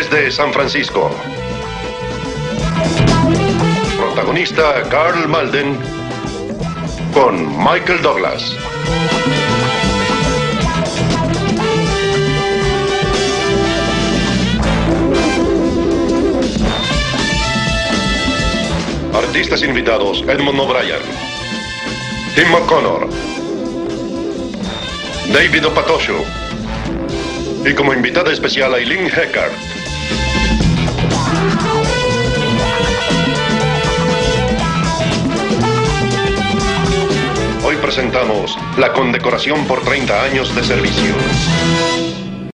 desde San Francisco. Protagonista Karl Malden con Michael Douglas. Artistas invitados: Edmond O'Brien, Tim McConnor, David Opatosho y como invitada especial Eileen Heckard. Hoy presentamos la condecoración por 30 años de servicio.